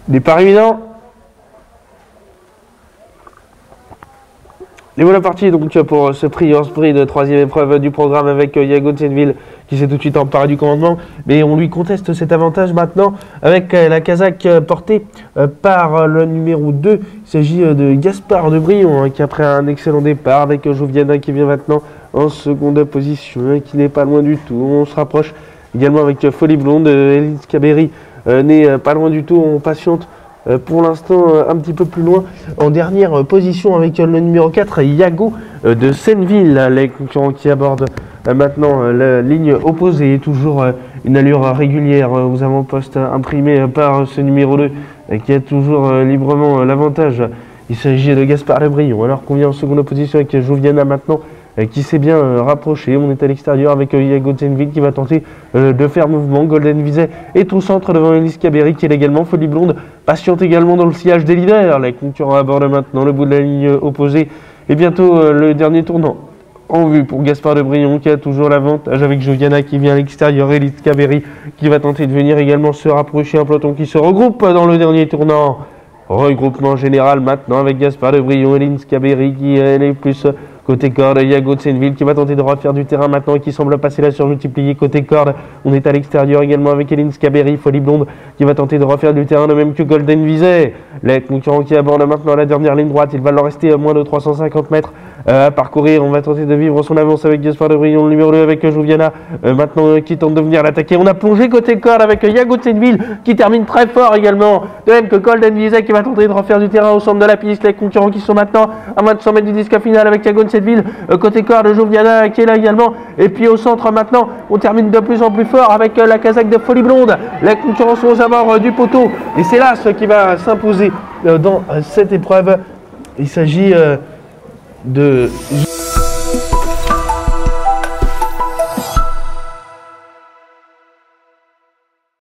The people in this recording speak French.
Départ imminent. Et voilà parti donc pour ce prix hors sprint de troisième épreuve du programme avec Yago Tsenville qui s'est tout de suite emparé du commandement. Mais on lui conteste cet avantage maintenant avec la Kazakh portée par le numéro 2. Il s'agit de Gaspard de Brion qui après un excellent départ avec Jouviana qui vient maintenant en seconde position et qui n'est pas loin du tout. On se rapproche également avec Folie Blonde. Elise Caberi n'est pas loin du tout. On patiente pour l'instant un petit peu plus loin en dernière position avec le numéro 4 Yago de Senneville, les concurrents qui abordent maintenant la ligne opposée, toujours une allure régulière aux avant-postes imprimés par ce numéro 2 qui a toujours librement l'avantage. Il s'agit de Gaspard Le Brion alors qu'on vient en seconde position avec Jouviana maintenant qui s'est bien rapproché. On est à l'extérieur avec Yago Tsenville qui va tenter de faire mouvement. Golden Vizet est au centre devant Elise Caberi qui est également Folie Blonde. Patiente également dans le sillage des leaders. Les concurrents abordent maintenant le bout de la ligne opposée. Et bientôt le dernier tournant en vue pour Gaspard de Brion qui a toujours l'avantage avec Jouviana qui vient à l'extérieur. Elise Caberi qui va tenter de venir également se rapprocher. Un peloton qui se regroupe dans le dernier tournant. Regroupement général maintenant avec Gaspard de Brion et Elise Caberi qui elle est plus côté corde. Yago Tsenville qui va tenter de refaire du terrain maintenant et qui semble passer la surmultipliée côté corde. On est à l'extérieur également avec Elise Caberi, Folie Blonde qui va tenter de refaire du terrain, de même que Golden Vizet. Les concurrents qui abordent maintenant la dernière ligne droite. Il va leur rester à moins de 350 mètres à parcourir. On va tenter de vivre son avance avec Gaspard de Brion, le numéro 2 avec Jouviana maintenant qui tente de venir l'attaquer. On a plongé côté corde avec Yago Tsenville qui termine très fort également, de même que Golden Vizet qui va tenter de refaire du terrain au centre de la piste. Les concurrents qui sont maintenant à moins de 100 mètres du disque final avec Yago Tsenville, côté corde Jouviana qui est là également, et puis au centre maintenant on termine de plus en plus fort avec la Kazakh de Folie Blonde. Les concurrents sont aux abords du poteau et c'est là ce qui va s'imposer dans cette épreuve. Il s'agit de